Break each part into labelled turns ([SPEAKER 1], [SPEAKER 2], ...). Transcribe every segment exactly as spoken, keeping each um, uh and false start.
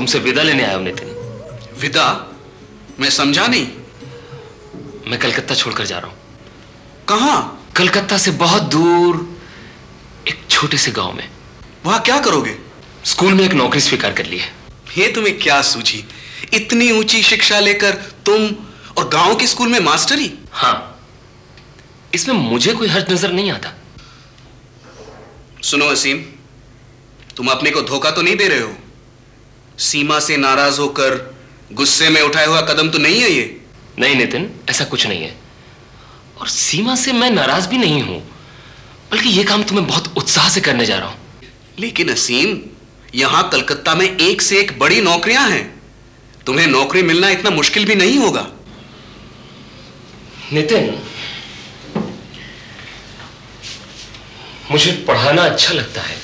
[SPEAKER 1] तुमसे विदा लेने आया हूं नितिन।
[SPEAKER 2] विदा? मैं समझा नहीं।
[SPEAKER 1] मैं कलकत्ता छोड़कर जा रहा हूं।
[SPEAKER 2] कहां?
[SPEAKER 1] कलकत्ता से बहुत दूर एक छोटे से गांव में।
[SPEAKER 2] वहां क्या करोगे?
[SPEAKER 1] स्कूल में एक नौकरी स्वीकार कर ली है।
[SPEAKER 2] ये तुम्हें क्या सूझी? इतनी ऊंची शिक्षा लेकर तुम और गांव के स्कूल में मास्टरी?
[SPEAKER 1] हाँ, इसमें मुझे कोई हर्ज नजर नहीं आता।
[SPEAKER 2] सुनो असीम, तुम अपने को धोखा तो नहीं दे रहे हो? सीमा से नाराज होकर गुस्से में उठाया हुआ कदम तो नहीं है ये?
[SPEAKER 1] नहीं नितिन, ऐसा कुछ नहीं है। और सीमा से मैं नाराज भी नहीं हूं, बल्कि यह काम तुम्हें बहुत उत्साह से करने जा रहा हूं।
[SPEAKER 2] लेकिन असीम, यहां कलकत्ता में एक से एक बड़ी नौकरियां हैं। तुम्हें नौकरी मिलना इतना मुश्किल भी नहीं होगा।
[SPEAKER 1] नितिन, मुझे पढ़ाना अच्छा लगता है।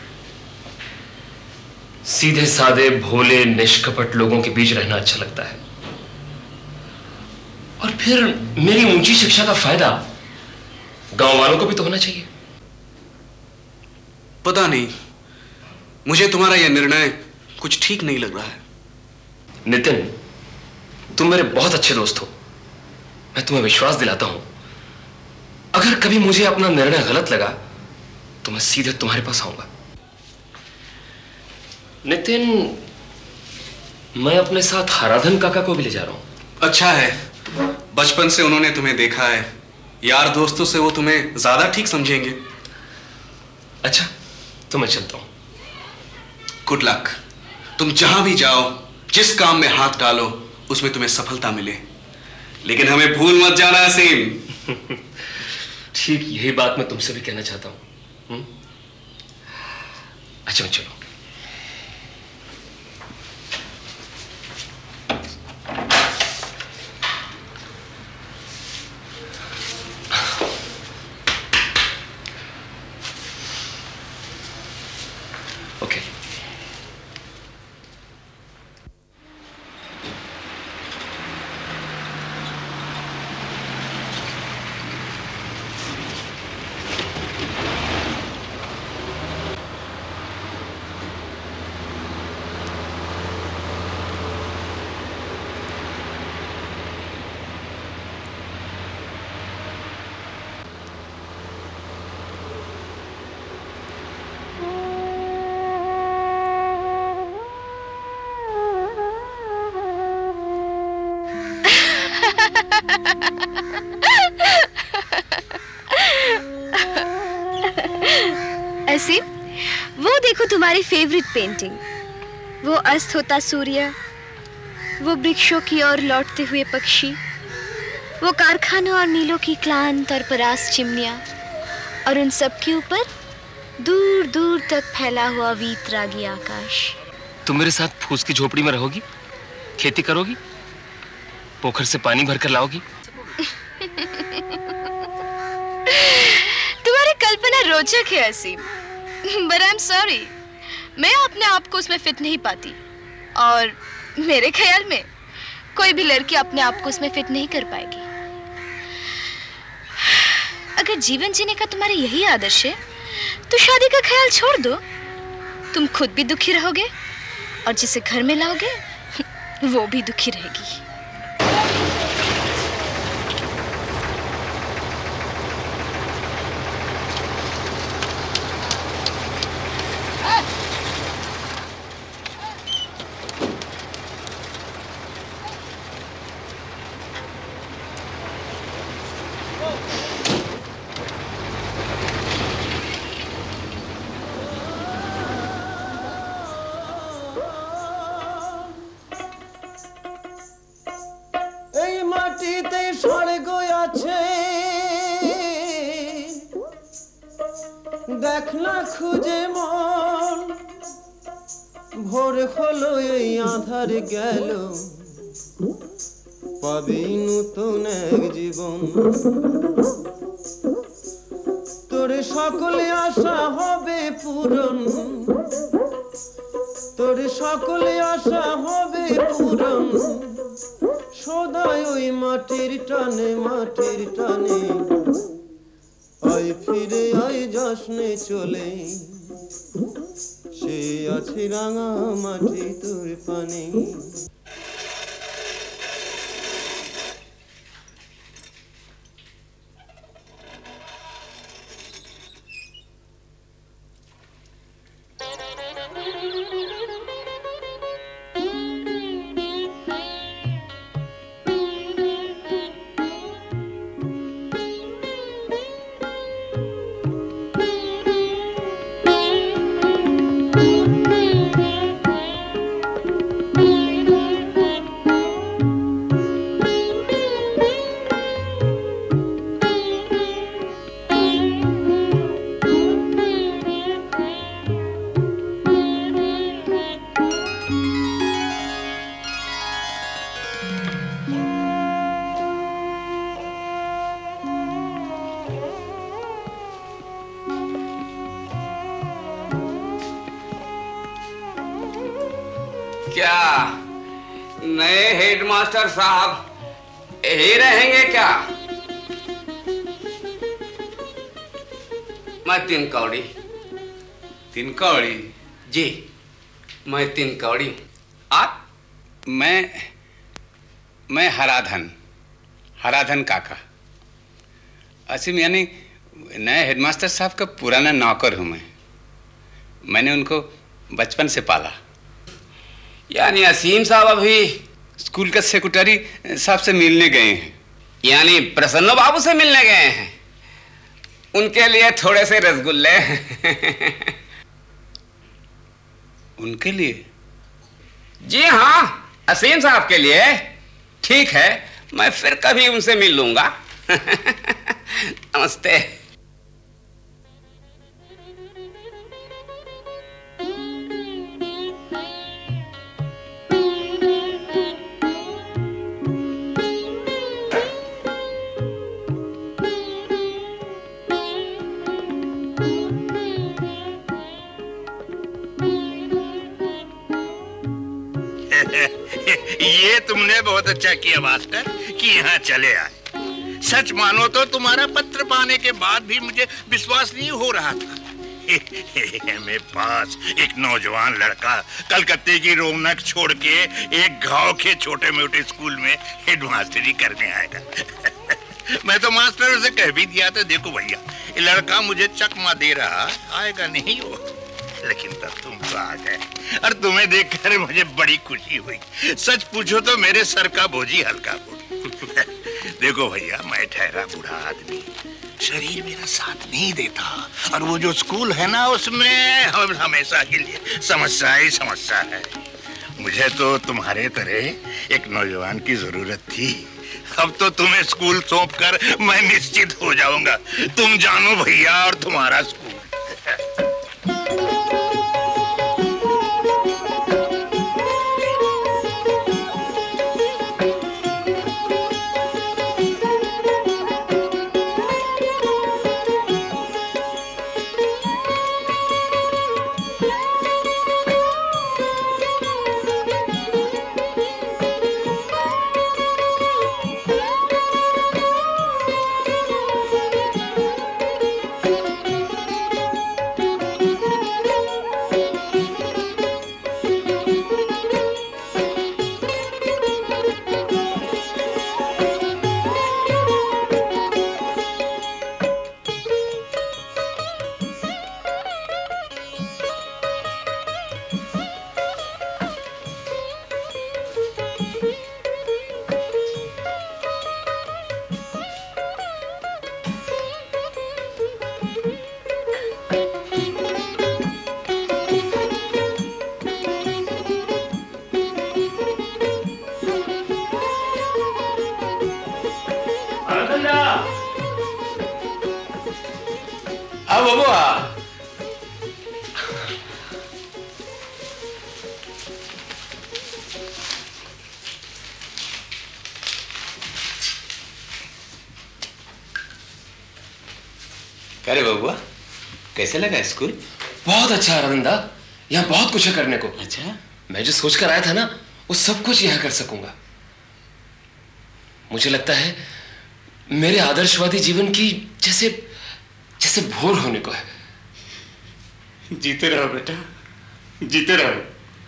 [SPEAKER 1] सीधे साधे भोले निष्कपट लोगों के बीच रहना अच्छा लगता है। और फिर मेरी ऊंची शिक्षा का फायदा गांव वालों को भी तो होना चाहिए।
[SPEAKER 2] पता नहीं, मुझे तुम्हारा यह निर्णय कुछ ठीक नहीं लग रहा है।
[SPEAKER 1] नितिन, तुम मेरे बहुत अच्छे दोस्त हो। मैं तुम्हें विश्वास दिलाता हूं, अगर कभी मुझे अपना निर्णय गलत लगा तो मैं सीधे तुम्हारे पास आऊंगा। नितिन, मैं अपने साथ हराधन काका को भी ले जा रहा हूं।
[SPEAKER 2] अच्छा है, बचपन से उन्होंने तुम्हें देखा है। यार दोस्तों से वो तुम्हें ज्यादा ठीक समझेंगे।
[SPEAKER 1] अच्छा, तो मैं चलता हूं।
[SPEAKER 2] Good luck. तुम जहां भी जाओ, जिस काम में हाथ डालो, उसमें तुम्हें सफलता मिले। लेकिन हमें भूल मत जाना असीम।
[SPEAKER 1] ठीक यही बात मैं तुमसे भी कहना चाहता हूं। हुँ? अच्छा चलो। ओके।
[SPEAKER 3] असीम, वो देखो तुम्हारी फेवरेट पेंटिंग। वो अस्त होता सूर्य, वो वृक्षों की ओर लौटते हुए पक्षी, वो कारखानों और मीलों की क्लांत और परास चिमनियां, और उन सब के ऊपर दूर दूर तक फैला हुआ वीतरागी आकाश।
[SPEAKER 1] तुम मेरे साथ फूस की झोपड़ी में रहोगी, खेती करोगी, पोखर से पानी भरकर लाओगी।
[SPEAKER 3] तुम्हारी कल्पना रोचक है असीम, but I'm sorry, मैं अपने आप को उसमें फिट नहीं पाती। और मेरे ख्याल में कोई भी लड़की अपने आप को उसमें फिट नहीं कर पाएगी। अगर जीवन जीने का तुम्हारा यही आदर्श है तो शादी का ख्याल छोड़ दो। तुम खुद भी दुखी रहोगे और जिसे घर में लाओगे वो भी दुखी रहेगी।
[SPEAKER 4] देखना खुजे मन भोर हलो এই আধার গেল পাবি নতুন এক জীবন তোর সকল আশা হবে পূরণ তোর সকল আশা হবে পূরণ সদাই ওই মাটির টানে মাটির টানে আয় ফিরে আয় যশ্নে চলে সে আছে রাঙা মাটি তোর পানে
[SPEAKER 5] क्या नए हेडमास्टर साहब यही रहेंगे क्या? मैं तीन कौड़ी।
[SPEAKER 2] तीन कौड़ी?
[SPEAKER 5] जी, मैं तीन कौड़ी। आप?
[SPEAKER 2] मैं मैं हराधन हराधन काका। असीम यानी नए हेडमास्टर साहब का पुराना नौकर हूं मैं। मैंने उनको बचपन से पाला।
[SPEAKER 5] यानी असीम साहब अभी
[SPEAKER 2] स्कूल का सेक्रेटरी साहब से मिलने गए हैं।
[SPEAKER 5] यानी प्रसन्न बाबू से मिलने गए हैं। उनके लिए थोड़े से रसगुल्ले।
[SPEAKER 2] उनके लिए?
[SPEAKER 5] जी हाँ, असीम साहब के लिए। ठीक है, मैं फिर कभी उनसे मिल लूंगा। नमस्ते।
[SPEAKER 6] ये तुमने बहुत अच्छा किया मास्टर कि यहाँ चले आए। सच मानो तो तुम्हारा पत्र पाने के बाद भी मुझे विश्वास नहीं हो रहा था। मेरे पास एक नौजवान लड़का कलकत्ते की रौनक छोड़ के एक गांव के छोटे मोटे स्कूल में हेडमास्टरी करने आएगा। मैं तो मास्टर से कह भी दिया था, देखो भैया ये लड़का मुझे चकमा दे रहा, आएगा नहीं वो। लेकिन तब तुम तो आ गए और तुम्हें देखकर मुझे बड़ी खुशी हुई। सच पूछो तो मेरे सर का बोझी हल्का हो। देखो भैया, मैं ठहरा बूढ़ा आदमी, शरीर मेरा साथ नहीं देता और वो जो स्कूल है ना उसमें हम हमेशा के लिए समस्या ही समस्या है। मुझे तो तुम्हारे तरह एक नौजवान की जरूरत थी। अब तो तुम्हें स्कूल सौंप कर मैं निश्चित हो जाऊंगा। तुम जानो भैया और तुम्हारा स्कूल।
[SPEAKER 1] हाँ बबुआ।
[SPEAKER 2] अरे बबुआ, कैसे लगा स्कूल?
[SPEAKER 1] बहुत अच्छा आनंदा, यहाँ बहुत कुछ है करने को।
[SPEAKER 2] अच्छा?
[SPEAKER 1] मैं जो सोच कर आया था ना, वो सब कुछ यहाँ कर सकूंगा। मुझे लगता है मेरे आदर्शवादी जीवन की जैसे से भोर होने को है।
[SPEAKER 2] जीते रहो बेटा, जीते रहो।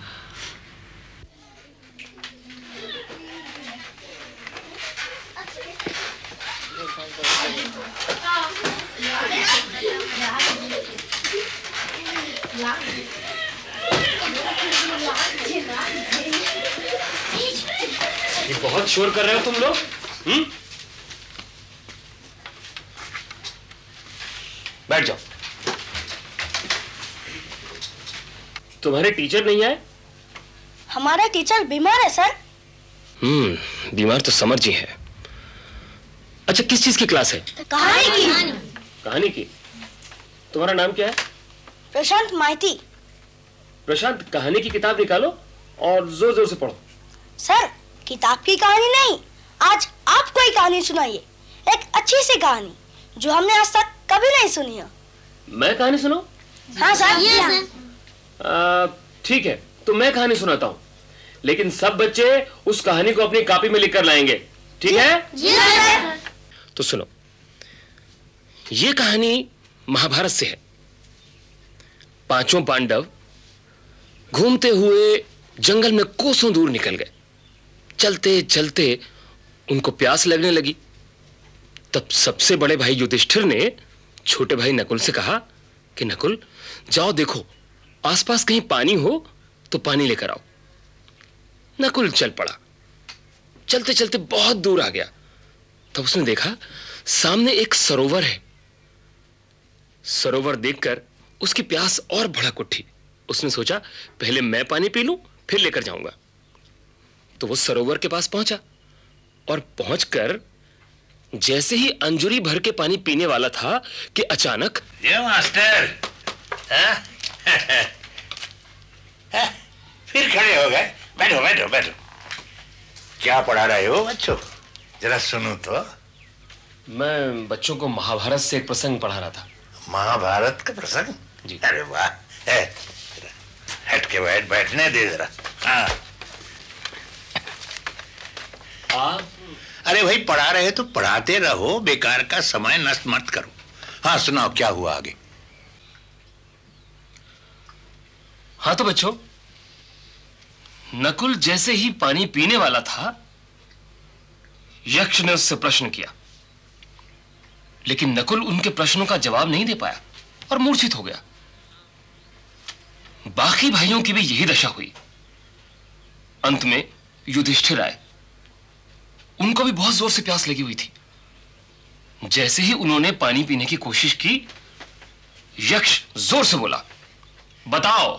[SPEAKER 1] ये बहुत शोर कर रहे हो तुम लोग। हम्म? बैठ जाओ। तुम्हारे टीचर नहीं आए?
[SPEAKER 7] हमारा टीचर बीमार है सर।
[SPEAKER 1] हम्म, बीमार तो समर जी है। अच्छा, किस चीज की क्लास है?
[SPEAKER 7] कहानी की।
[SPEAKER 1] कहानी की। तुम्हारा नाम क्या है?
[SPEAKER 7] प्रशांत माइती।
[SPEAKER 1] प्रशांत, कहानी की किताब निकालो और जोर जोर से पढ़ो।
[SPEAKER 7] सर, किताब की कहानी नहीं, आज आप कोई कहानी सुनाइए, एक अच्छी सी कहानी जो हमने आज तक कभी नहीं सुनी है।
[SPEAKER 1] मैं कहानी सुनाऊं?
[SPEAKER 7] हाँ सर।
[SPEAKER 1] ठीक है, तो मैं कहानी सुनाता हूँ, लेकिन सब बच्चे उस कहानी को अपनी कॉपी में लिखकर लाएंगे, ठीक है?
[SPEAKER 7] जी सर।
[SPEAKER 1] तो सुनो, ये कहानी महाभारत से है। पांचों पांडव घूमते हुए जंगल में कोसों दूर निकल गए। चलते चलते उनको प्यास लगने लगी। तब सबसे बड़े भाई युधिष्ठिर ने छोटे भाई नकुल से कहा कि नकुल, जाओ देखो आसपास कहीं पानी हो तो पानी लेकर आओ। नकुल चल पड़ा। चलते चलते बहुत दूर आ गया। तब उसने देखा सामने एक सरोवर है। सरोवर देखकर उसकी प्यास और भड़क उठी। उसने सोचा पहले मैं पानी पी लूं, फिर लेकर जाऊंगा। तो वो सरोवर के पास पहुंचा और पहुंचकर जैसे ही अंजुरी भर के पानी पीने वाला था कि अचानक,
[SPEAKER 6] ये मास्टर, हाँ? फिर खड़े हो गए। बैठो बैठो बैठो। क्या पढ़ा रहे हो बच्चों? जरा सुनो तो।
[SPEAKER 1] मैं बच्चों को महाभारत से एक प्रसंग पढ़ा रहा था।
[SPEAKER 6] महाभारत का प्रसंग?
[SPEAKER 1] जी।
[SPEAKER 6] अरे वाह, है हट के बैठ, बैठने दे जरा। हाँ।
[SPEAKER 1] आप?
[SPEAKER 6] अरे भाई, पढ़ा रहे तो पढ़ाते रहो, बेकार का समय नष्ट मत करो। हाँ सुनाओ, क्या हुआ आगे?
[SPEAKER 1] हाँ तो बच्चों, नकुल जैसे ही पानी पीने वाला था, यक्ष ने उससे प्रश्न किया, लेकिन नकुल उनके प्रश्नों का जवाब नहीं दे पाया और मूर्छित हो गया। बाकी भाइयों की भी यही दशा हुई। अंत में युधिष्ठिर आए। उनको भी बहुत जोर से प्यास लगी हुई थी। जैसे ही उन्होंने पानी पीने की कोशिश की, यक्ष जोर से बोला, बताओ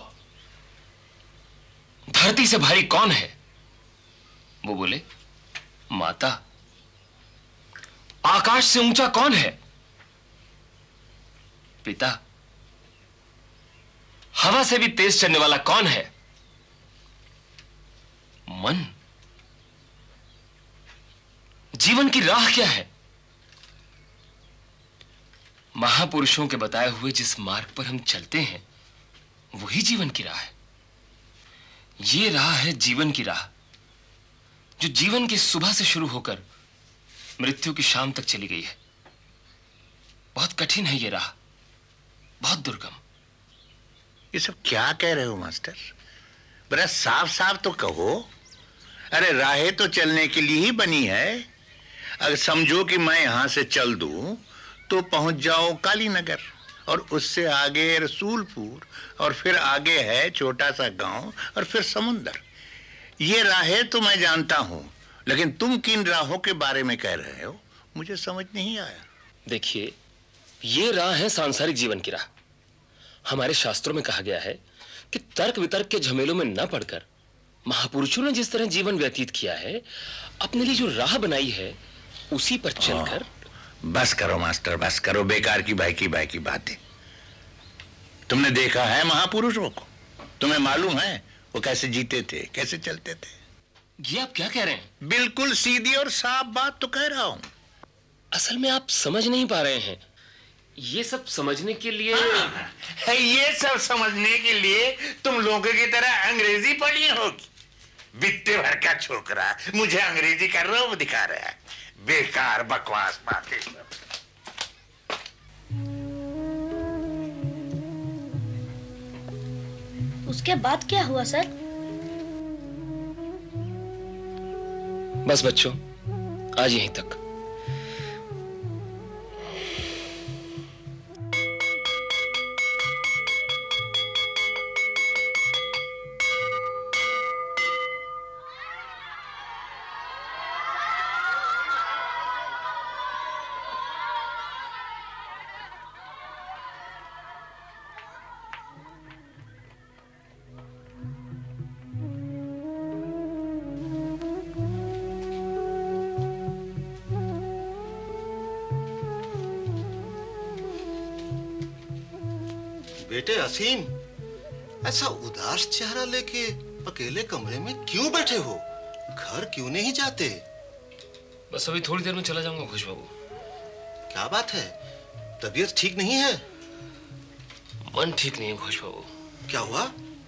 [SPEAKER 1] धरती से भारी कौन है? वो बोले, माता। आकाश से ऊंचा कौन है? पिता। हवा से भी तेज चलने वाला कौन है? मन। जीवन की राह क्या है? महापुरुषों के बताए हुए जिस मार्ग पर हम चलते हैं, वही जीवन की राह है। ये राह है जीवन की राह, जो जीवन की सुबह से शुरू होकर मृत्यु की शाम तक चली गई है। बहुत कठिन है ये राह, बहुत दुर्गम।
[SPEAKER 6] ये सब क्या कह रहे हो मास्टर? बड़ा साफ साफ तो कहो। अरे राहें तो चलने के लिए ही बनी है। अगर समझो कि मैं यहां से चल दूं तो पहुंच जाओ कालीनगर, और उससे आगे रसूलपुर, और फिर आगे है छोटा सा गांव, और फिर समुंदर। ये राहें तो मैं जानता हूं, लेकिन तुम किन राहों के बारे में कह रहे हो मुझे समझ नहीं आया।
[SPEAKER 1] देखिए, ये राह है सांसारिक जीवन की राह। हमारे शास्त्रों में कहा गया है कि तर्क वितर्क के झमेलों में न पड़कर महापुरुषों ने जिस तरह जीवन व्यतीत किया है, अपने लिए जो राह बनाई है उसी पर चलकर।
[SPEAKER 6] बस करो मास्टर, बस करो। बेकार की भाई की भाई की बातें। तुमने देखा है महापुरुषों को? तुम्हें मालूम है वो कैसे जीते थे, कैसे चलते थे?
[SPEAKER 1] ये आप क्या कह रहे हैं?
[SPEAKER 6] बिल्कुल सीधी और साफ बात तो कह रहा हूं।
[SPEAKER 1] असल में आप समझ नहीं पा रहे हैं। ये सब समझने के लिए
[SPEAKER 6] हाँ, ये सब समझने के लिए तुम लोगों की तरह अंग्रेजी पढ़ी होगी। बित्ते भर का छोकरा मुझे अंग्रेजी का रूप दिखा रहा है। बेकार बकवास बातें।
[SPEAKER 7] उसके बाद क्या हुआ सर?
[SPEAKER 1] बस बच्चों, आज यहीं तक।
[SPEAKER 8] बेटे असीम, ऐसा उदास चेहरा लेके अकेले कमरे में क्यों बैठे हो? घर क्यों नहीं जाते?
[SPEAKER 1] बस अभी थोड़ी देर में चला जाऊंगा घोष बाबू।
[SPEAKER 8] क्या बात है? तबीयत ठीक नहीं है?
[SPEAKER 1] मन ठीक नहीं है घोष बाबू।
[SPEAKER 8] क्या हुआ?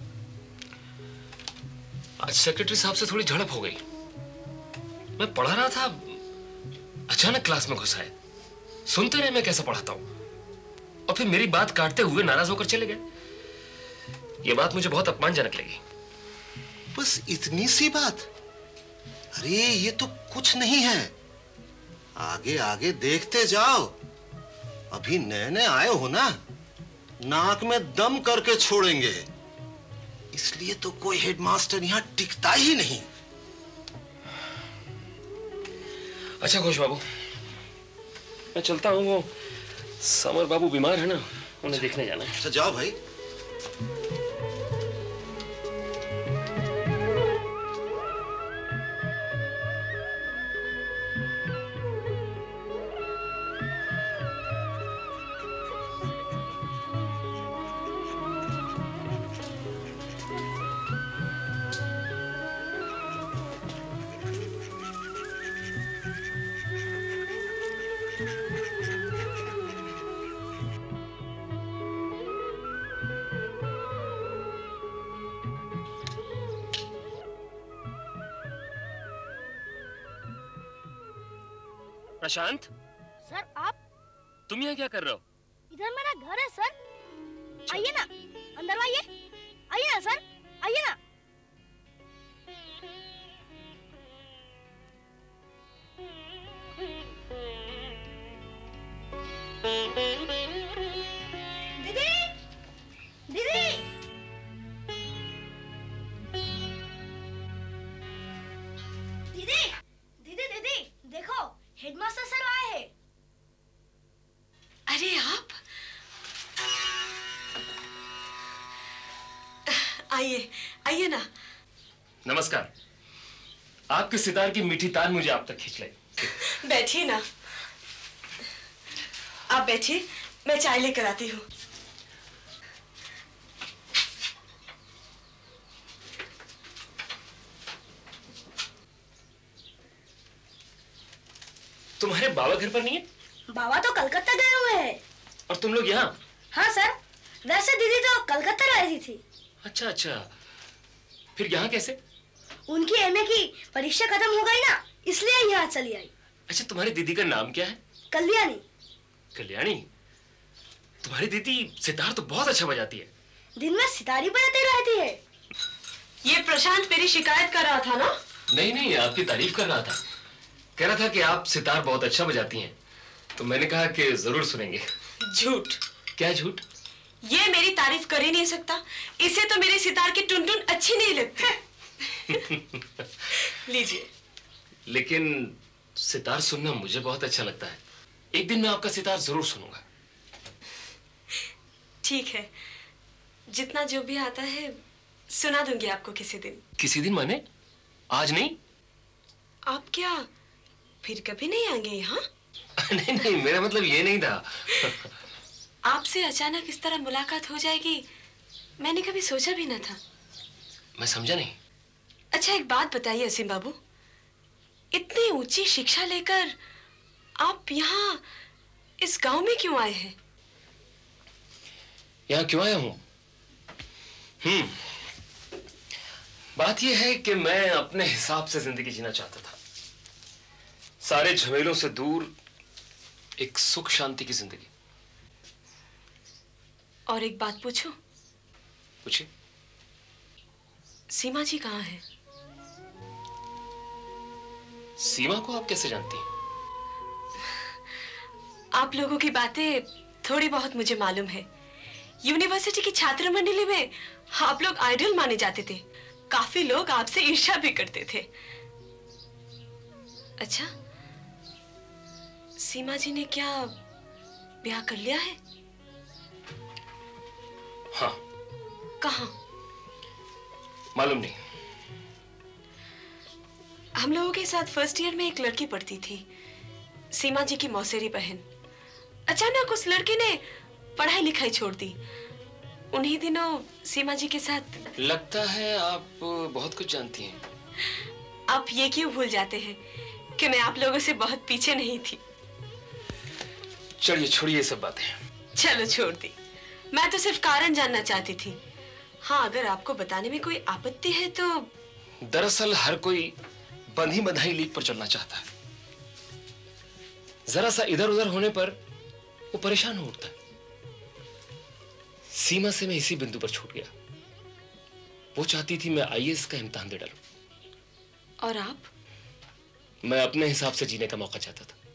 [SPEAKER 1] आज सेक्रेटरी साहब से थोड़ी झड़प हो गई। मैं पढ़ा रहा था, अचानक क्लास में घुस आए। सुनते रहे मैं कैसा पढ़ाता हूं, और फिर मेरी बात काटते हुए नाराज होकर चले गए। यह बात मुझे बहुत अपमानजनक लगी।
[SPEAKER 8] बस इतनी सी बात? अरे ये तो कुछ नहीं है, आगे आगे देखते जाओ। अभी नए नए आए हो ना, नाक में दम करके छोड़ेंगे। इसलिए तो कोई हेडमास्टर यहां टिकता ही नहीं।
[SPEAKER 1] अच्छा घोष बाबू, मैं चलता हूं। वो समर बाबू बीमार है ना, उन्हें देखने जाना है।
[SPEAKER 8] अच्छा जाओ भाई।
[SPEAKER 1] प्रशांत,
[SPEAKER 7] सर आप
[SPEAKER 1] तुम यहाँ क्या कर रहे हो?
[SPEAKER 7] इधर मेरा घर है सर। आइए ना, अंदर आइए। आइए ना सर, आइए ना। दीदी, दीदी, दीदी, दीदी, दीदी, देखो हेडमास्टर सर आए हैं।
[SPEAKER 9] अरे आप आइए, आइए ना।
[SPEAKER 1] नमस्कार। आपके सितार की मीठी तान मुझे आप तक खींच लाई।
[SPEAKER 9] बैठिए ना, आप बैठिए, मैं चाय लेकर आती हूँ।
[SPEAKER 1] तुम्हारे बाबा घर पर नहीं है?
[SPEAKER 7] बाबा तो कलकत्ता गए हुए हैं।
[SPEAKER 1] और तुम लोग यहाँ?
[SPEAKER 7] हाँ सर, वैसे दीदी तो कलकत्ता रही थी।
[SPEAKER 1] अच्छा अच्छा, फिर यहाँ कैसे?
[SPEAKER 7] उनकी एमए की परीक्षा खत्म हो गई ना, इसलिए यहाँ चली आई।
[SPEAKER 1] अच्छा, तुम्हारी दीदी का नाम क्या है?
[SPEAKER 7] कल्याणी।
[SPEAKER 1] कल्याणी, तुम्हारी दीदी सितार तो बहुत अच्छा बजाती है।
[SPEAKER 7] दिन में सितारी बजाती रहती है।
[SPEAKER 9] ये प्रशांत मेरी शिकायत कर रहा था ना?
[SPEAKER 1] नहीं नहीं, आपकी तारीफ कर रहा था। कह रहा था कि आप सितार बहुत अच्छा बजाती हैं, तो मैंने कहा कि जरूर सुनेंगे।
[SPEAKER 9] झूठ।
[SPEAKER 1] क्या झूठ?
[SPEAKER 9] ये मेरी तारीफ कर ही नहीं सकता, इसे तो मेरी सितार की टुनटुन अच्छी नहीं लगती। लीजिए।
[SPEAKER 1] लेकिन सितार सुनना मुझे बहुत अच्छा लगता है। एक दिन मैं आपका सितार जरूर सुनूंगा।
[SPEAKER 9] ठीक है, जितना जो भी आता है सुना दूंगी आपको किसी दिन।
[SPEAKER 1] किसी दिन माने? आज नहीं?
[SPEAKER 9] आप क्या फिर कभी नहीं आएंगे यहाँ?
[SPEAKER 1] नहीं नहीं, मेरा मतलब ये नहीं था।
[SPEAKER 9] आपसे अचानक इस तरह मुलाकात हो जाएगी मैंने कभी सोचा भी ना था।
[SPEAKER 1] मैं समझा नहीं।
[SPEAKER 9] अच्छा एक बात बताइए असीम बाबू, इतनी ऊंची शिक्षा लेकर आप यहाँ इस गांव में क्यों आए हैं?
[SPEAKER 1] यहाँ क्यों आया हूं? हम्म, बात यह है कि मैं अपने हिसाब से जिंदगी जीना चाहता था। सारे झमेलों से दूर एक सुख शांति की जिंदगी।
[SPEAKER 9] और एक बात पूछूं?
[SPEAKER 1] पूछिए।
[SPEAKER 9] सीमा जी कहाँ है?
[SPEAKER 1] सीमा को आप कैसे जानती हैं?
[SPEAKER 9] आप लोगों की बातें थोड़ी बहुत मुझे मालूम है। यूनिवर्सिटी की छात्र मंडली में आप लोग आइडल माने जाते थे। काफी लोग आपसे ईर्ष्या भी करते थे। अच्छा, सीमा जी ने क्या ब्याह कर लिया है?
[SPEAKER 1] हाँ।
[SPEAKER 9] कहाँ?
[SPEAKER 1] मालूम नहीं।
[SPEAKER 9] हम लोगों के साथ फर्स्ट ईयर में एक लड़की पढ़ती थी, सीमा जी की मौसेरी बहन। अचानक उस लड़की ने पढ़ाई लिखाई छोड़ दी। उन्हीं दिनों सीमा जी के साथ।
[SPEAKER 1] लगता है आप बहुत कुछ जानती हैं।
[SPEAKER 9] आप ये क्यों भूल जाते हैं कि मैं आप लोगों से बहुत पीछे नहीं थी?
[SPEAKER 1] चलिए छोड़िए ये सब बातें।
[SPEAKER 9] चलो छोड़ दी। मैं तो सिर्फ कारण जानना चाहती थी। हाँ, अगर आपको बताने में कोई आपत्ति है तो।
[SPEAKER 1] दरअसल हर कोई बंधी बधाई लीक पर चलना चाहता है। जरा सा इधर उधर होने पर वो परेशान हो उठता है। सीमा से मैं इसी बिंदु पर छूट गया। वो चाहती थी मैं आई ए एस का इम्तिहान दे डालूं।
[SPEAKER 9] और आप?
[SPEAKER 1] मैं अपने हिसाब से जीने का मौका चाहता था।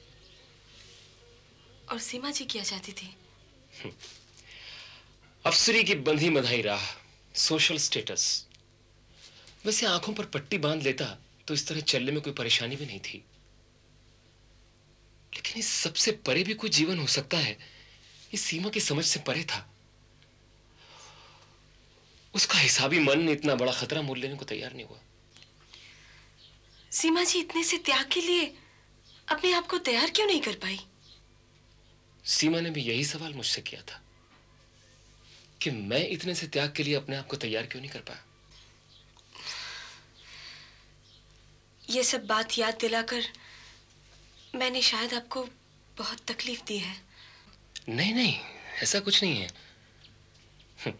[SPEAKER 9] और सीमा जी क्या चाहती थी?
[SPEAKER 1] अफसरी की बंधी बधाई राह, सोशल स्टेटस। वैसे आंखों पर पट्टी बांध लेता तो इस तरह चलने में कोई परेशानी भी नहीं थी, लेकिन इस सबसे परे भी कोई जीवन हो सकता है, इस सीमा की समझ से परे था। उसका हिसाबी मन इतना बड़ा खतरा मोल लेने को तैयार नहीं हुआ।
[SPEAKER 9] सीमा जी इतने से त्याग के लिए अपने आप को तैयार क्यों नहीं कर पाई?
[SPEAKER 1] सीमा ने भी यही सवाल मुझसे किया था कि मैं इतने से त्याग के लिए अपने आप को तैयार क्यों नहीं कर पाया।
[SPEAKER 9] ये सब बात याद दिलाकर मैंने शायद आपको बहुत तकलीफ दी है।
[SPEAKER 1] नहीं नहीं, ऐसा कुछ नहीं है।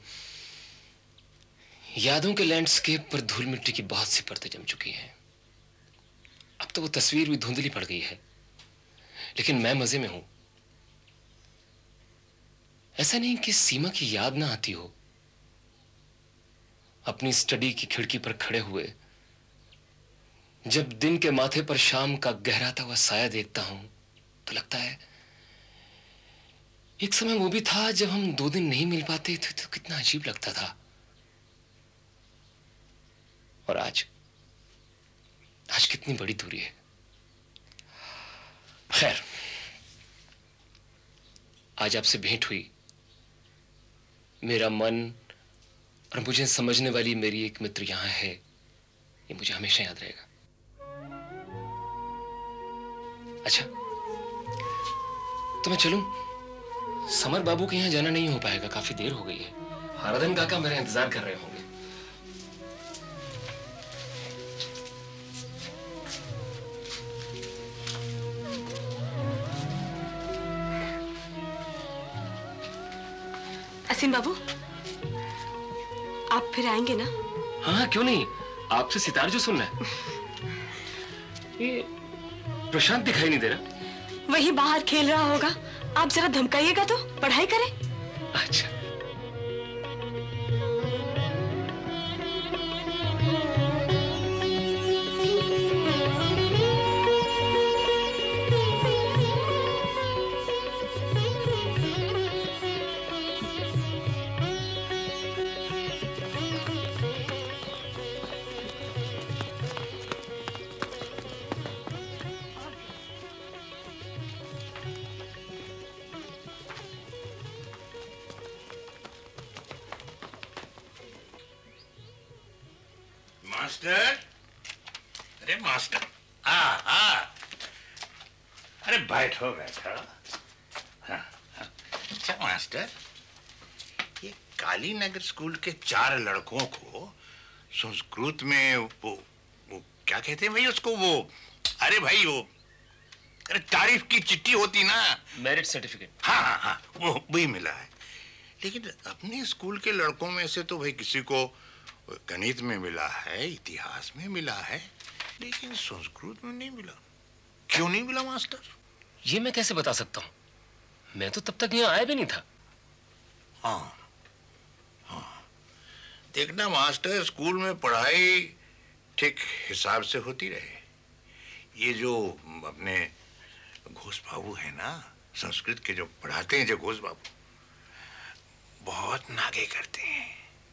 [SPEAKER 1] यादों के लैंडस्केप पर धूल मिट्टी की बहुत सी परतें जम चुकी हैं। अब तो वो तस्वीर भी धुंधली पड़ गई है, लेकिन मैं मजे में हूं। ऐसा नहीं कि सीमा की याद ना आती हो। अपनी स्टडी की खिड़की पर खड़े हुए जब दिन के माथे पर शाम का गहराता हुआ साया देखता हूं तो लगता है एक समय वो भी था जब हम दो दिन नहीं मिल पाते थे तो कितना अजीब लगता था। और आज आज कितनी बड़ी दूरी है। खैर, आज आपसे भेंट हुई। मेरा मन और मुझे समझने वाली मेरी एक मित्र यहां है, ये मुझे हमेशा याद रहेगा। अच्छा, तो मैं चलूं? समर बाबू के यहां जाना नहीं हो पाएगा, काफी देर हो गई है। हराधन काका मेरा इंतजार कर रहे होंगे।
[SPEAKER 9] असीम बाबू, आप फिर आएंगे ना?
[SPEAKER 1] हाँ, क्यों नहीं। आपसे सितार जो सुनना है। ये प्रशांत दिखाई नहीं दे रहा।
[SPEAKER 9] वही बाहर खेल रहा होगा। आप जरा धमकाइएगा तो पढ़ाई करे।
[SPEAKER 1] अच्छा।
[SPEAKER 6] मास्टर, अरे मास्टर, आ आ, अरे बैठो बैठो। हाँ, हाँ। अच्छा मास्टर, ये कालीनगर स्कूल के चार लड़कों को संस्कृत में वो वो क्या कहते हैं भाई उसको, वो अरे भाई वो अरे तारीफ की चिट्ठी होती ना,
[SPEAKER 1] मेरिट सर्टिफिकेट।
[SPEAKER 6] हाँ हाँ हाँ, वो वही मिला है। लेकिन अपने स्कूल के लड़कों में से तो भाई किसी को गणित में मिला है, इतिहास में मिला है, लेकिन संस्कृत में नहीं मिला। क्यों नहीं मिला मास्टर?
[SPEAKER 1] ये मैं कैसे बता सकता हूं? मैं तो तब तक यहाँ आया भी नहीं था।
[SPEAKER 6] हाँ हाँ, देखना मास्टर, स्कूल में पढ़ाई ठीक हिसाब से होती रहे। ये जो अपने घोष बाबू है ना, संस्कृत के जो पढ़ाते हैं, जो घोष बाबू, बहुत नागे करते हैं।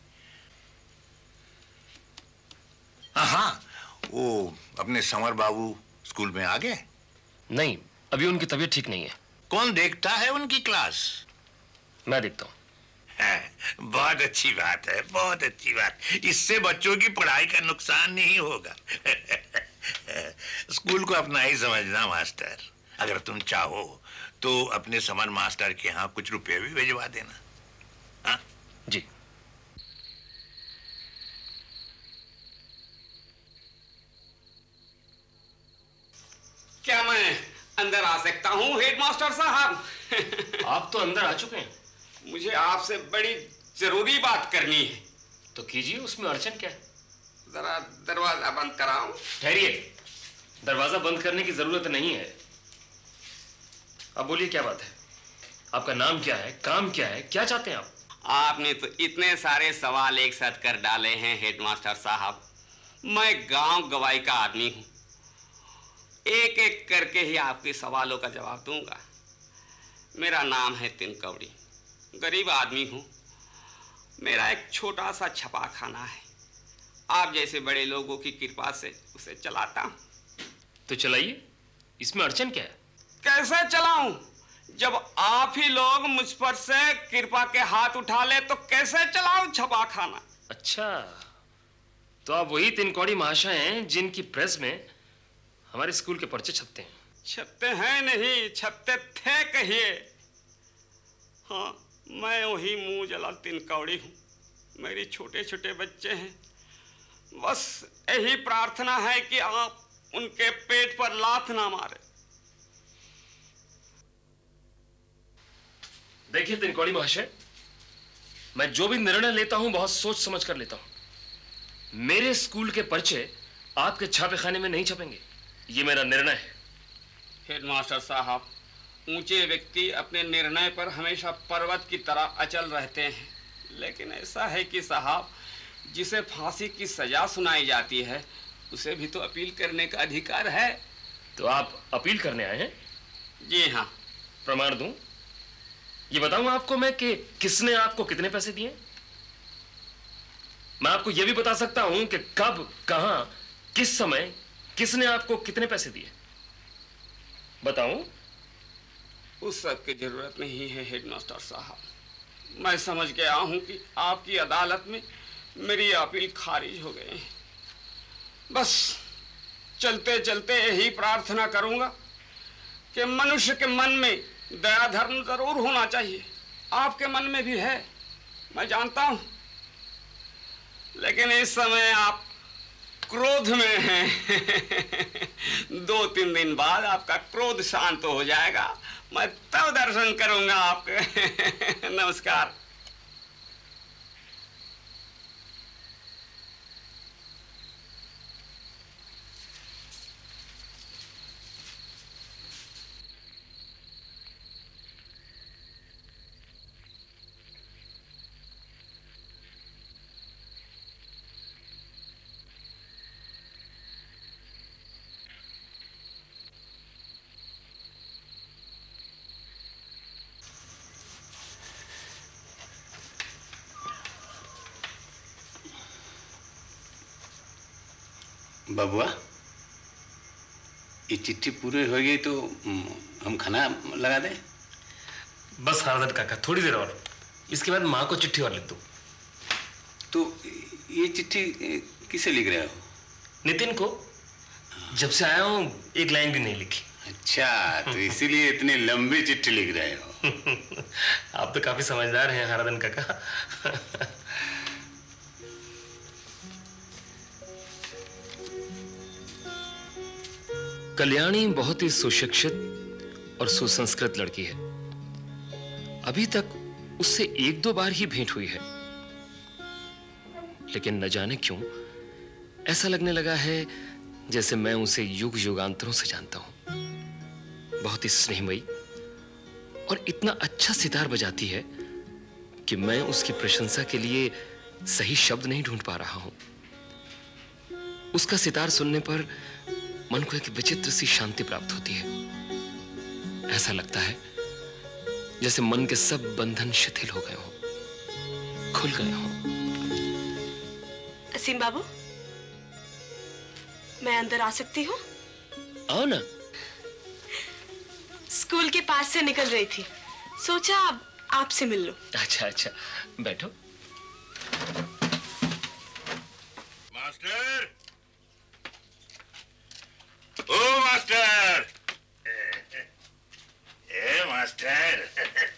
[SPEAKER 6] हाँ, वो अपने समर बाबू स्कूल में आ गए?
[SPEAKER 1] नहीं, अभी उनकी तबीयत ठीक नहीं है।
[SPEAKER 6] कौन देखता है उनकी क्लास?
[SPEAKER 1] मैं देखता हूँ।
[SPEAKER 6] बहुत अच्छी बात है, बहुत अच्छी बात। इससे बच्चों की पढ़ाई का नुकसान नहीं होगा। स्कूल को अपना ही समझना मास्टर। अगर तुम चाहो तो अपने समर मास्टर के यहाँ कुछ रुपए भी भिजवा देना। हाँ?
[SPEAKER 1] जी।
[SPEAKER 5] क्या मैं अंदर आ सकता हूँ हेडमास्टर साहब?
[SPEAKER 1] आप तो अंदर आ चुके हैं।
[SPEAKER 5] मुझे आपसे बड़ी जरूरी बात करनी है।
[SPEAKER 1] तो कीजिए, उसमें अड़चन क्या है?
[SPEAKER 5] जरा दरवाजा बंद कराऊं?
[SPEAKER 1] ठहरिए, दरवाजा बंद करने की जरूरत नहीं है। अब बोलिए, क्या बात है? आपका नाम क्या है, काम क्या है, क्या चाहते हैं आप?
[SPEAKER 5] आपने तो इतने सारे सवाल एक साथ कर डाले हैं हेडमास्टर साहब। मैं गांव गवाई का आदमी हूं, एक एक करके ही आपके सवालों का जवाब दूंगा। मेरा नाम है तिनकौड़ी, गरीब आदमी हूं। मेरा एक छोटा सा छपाखाना है। आप जैसे बड़े लोगों की कृपा से उसे चलाता हूं।
[SPEAKER 1] तो चलाइए, इसमें अड़चन क्या है?
[SPEAKER 5] कैसे चलाऊं? जब आप ही लोग मुझ पर से कृपा के हाथ उठा ले तो कैसे चलाऊं छपाखाना?
[SPEAKER 1] अच्छा, तो आप वही तिनकौड़ी महाशय हैं जिनकी प्रेस में हमारे स्कूल के पर्चे छपते हैं।
[SPEAKER 5] छपते हैं नहीं, छपते थे कहिए। हाँ, मैं वही मुंह जला तिनकौड़ी हूँ। मेरे छोटे छोटे बच्चे हैं, बस यही प्रार्थना है कि आप उनके पेट पर लात ना मारे।
[SPEAKER 1] देखिए तिनकौड़ी महाशय, मैं जो भी निर्णय लेता हूं बहुत सोच समझ कर लेता हूं। मेरे स्कूल के पर्चे आपके छापेखाने में नहीं छपेंगे, ये मेरा निर्णय है।
[SPEAKER 5] हेडमास्टर साहब, ऊंचे व्यक्ति अपने निर्णय पर हमेशा पर्वत की तरह अचल रहते हैं, लेकिन ऐसा है कि साहब, जिसे फांसी की सजा सुनाई जाती है उसे भी तो अपील करने का अधिकार है।
[SPEAKER 1] तो आप अपील करने आए हैं?
[SPEAKER 5] जी हाँ।
[SPEAKER 1] प्रमाण दूं? ये बताऊं आपको मैं कि किसने आपको कितने पैसे दिए? मैं आपको यह भी बता सकता हूं कि कब, कहां, किस समय किसने आपको कितने पैसे दिए। बताऊं?
[SPEAKER 5] उस सब की जरूरत नहीं है हेडमास्टर साहब। मैं समझ गया हूं कि आपकी अदालत में मेरी अपील खारिज हो गई है। बस चलते चलते यही प्रार्थना करूंगा कि मनुष्य के मन में दया धर्म जरूर होना चाहिए। आपके मन में भी है, मैं जानता हूं, लेकिन इस समय आप क्रोध में हैं। दो तीन दिन बाद आपका क्रोध शांत हो जाएगा, मैं तब दर्शन करूंगा आपके। नमस्कार।
[SPEAKER 2] बबुआ, ये चिट्ठी पूरी हो गई तो हम खाना लगा दें?
[SPEAKER 1] बस हरदन काका, थोड़ी देर और, इसके बाद माँ को चिट्ठी और लिख दो।
[SPEAKER 2] तो ये चिट्ठी किसे लिख रहे हो?
[SPEAKER 1] नितिन को। जब से आया हूं एक लाइन भी नहीं लिखी।
[SPEAKER 2] अच्छा, तो इसीलिए इतनी लंबी चिट्ठी लिख रहे हो।
[SPEAKER 1] आप तो काफी समझदार हैं हरदन काका। कल्याणी बहुत ही सुशिक्षित और सुसंस्कृत लड़की है। अभी तक उससे एक दो बार ही भेंट हुई है, लेकिन न जाने क्यों ऐसा लगने लगा है जैसे मैं उसे युग युगांतरों से जानता हूं। बहुत ही स्नेहमयी और इतना अच्छा सितार बजाती है कि मैं उसकी प्रशंसा के लिए सही शब्द नहीं ढूंढ पा रहा हूं। उसका सितार सुनने पर मन को एक विचित्र सी शांति प्राप्त होती है। ऐसा लगता है जैसे मन के सब बंधन शिथिल हो गए हों, खुल गए हों।
[SPEAKER 9] असीम बाबू, मैं अंदर आ सकती हूँ?
[SPEAKER 1] आओ ना।
[SPEAKER 9] स्कूल के पास से निकल रही थी, सोचा आपसे मिल लूं।
[SPEAKER 1] अच्छा अच्छा, बैठो।
[SPEAKER 6] मास्टर, ओ मास्टर, ए मास्टर,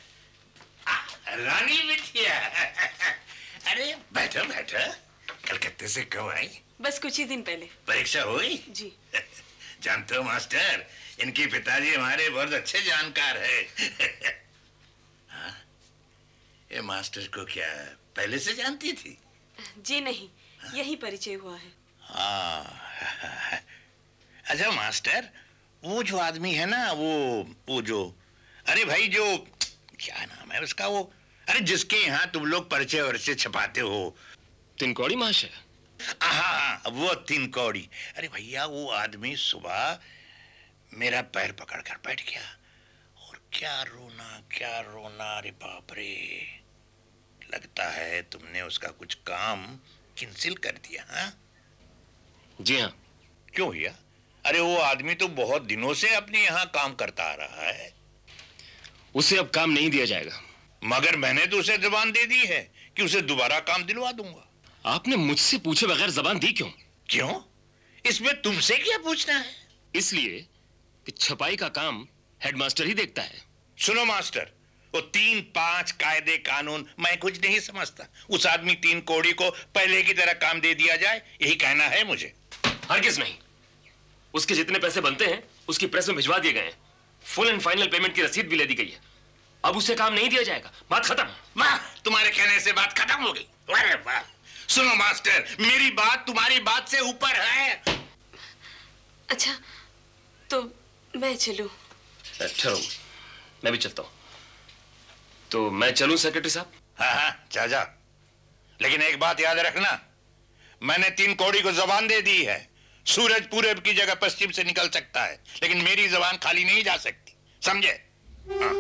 [SPEAKER 6] रानी बिटिया, अरे बैठो बैठो। कलकत्ते से कब आई?
[SPEAKER 9] बस कुछ ही दिन पहले।
[SPEAKER 6] परीक्षा हुई?
[SPEAKER 9] जी।
[SPEAKER 6] जानते हो मास्टर, इनके पिताजी हमारे बहुत अच्छे जानकार है। हाँ? ये मास्टर को क्या पहले से जानती थी?
[SPEAKER 9] जी नहीं, यही परिचय हुआ है।
[SPEAKER 6] हाँ। अच्छा मास्टर, वो जो आदमी है ना, वो वो जो, अरे भाई जो, क्या नाम है उसका, वो, अरे जिसके यहाँ तुम लोग परिचय वरिचय छपाते हो,
[SPEAKER 1] तिनकौड़ी महाशय।
[SPEAKER 6] हाँ, वो तिनकौड़ी। अरे भैया, वो आदमी सुबह मेरा पैर पकड़ कर बैठ गया और क्या रोना क्या रोना, अरे बाप रे, लगता है तुमने उसका कुछ काम कैंसिल कर दिया। हाँ
[SPEAKER 1] जी हाँ।
[SPEAKER 6] क्यों भैया? अरे वो आदमी तो बहुत दिनों से अपने यहाँ काम करता आ रहा है।
[SPEAKER 1] उसे अब काम नहीं दिया जाएगा।
[SPEAKER 6] मगर मैंने तो उसे जुबान दे दी है कि उसे दोबारा काम दिलवा दूंगा।
[SPEAKER 1] आपने मुझसे पूछे बगैर जबान दी क्यों?
[SPEAKER 6] क्यों? इसमें तुमसे क्या पूछना है?
[SPEAKER 1] इसलिए कि छपाई का काम हेडमास्टर ही देखता है।
[SPEAKER 6] सुनो मास्टर, वो तीन पांच कायदे कानून मैं कुछ नहीं समझता। उस आदमी तीन कौड़ी को पहले की तरह काम दे दिया जाए, यही कहना है मुझे।
[SPEAKER 1] हरगिज नहीं। उसके जितने पैसे बनते हैं उसकी प्रेस में भिजवा दिए गए हैं। फुल एंड फाइनल पेमेंट की रसीद भी ले दी गई है। अब उसे काम नहीं दिया जाएगा। बात खत्म।
[SPEAKER 6] वाह, तुम्हारे कहने से बात खत्म हो गई। अरे वाह। सुनो मास्टर, मेरी बात तुम्हारी बात से ऊपर है।
[SPEAKER 9] अच्छा, तो मैं चलूं?
[SPEAKER 1] ठहरो, मैं भी चलता हूं। तो मैं चलूं सेक्रेटरी साहब?
[SPEAKER 6] हाँ हाँ, जा जा। लेकिन एक बात याद रखना, मैंने तीन कौड़ी को जबान दे दी है। सूरज पूरब की जगह पश्चिम से निकल सकता है, लेकिन मेरी जबान खाली नहीं जा सकती, समझे? हाँ।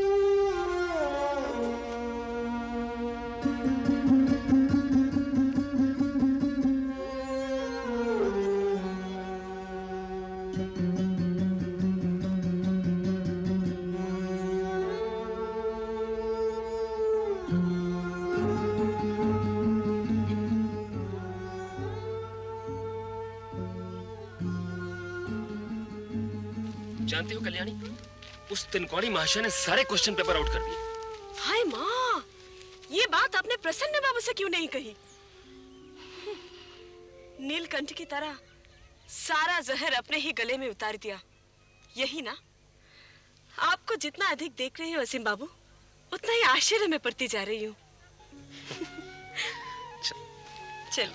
[SPEAKER 1] जानती हो कल्याणी, उस तिनकौड़ी महाशय ने सारे क्वेश्चन पेपर आउट कर दिए।
[SPEAKER 9] हाय माँ, ये बात आपने प्रसन्न बाबू से क्यों नहीं कही? नीलकंठ की तरह सारा जहर अपने ही गले में उतार दिया, यही ना? आपको जितना अधिक देख रही हूँ असीम बाबू, उतना ही आश्चर्य में पड़ती जा रही हूँ। चल।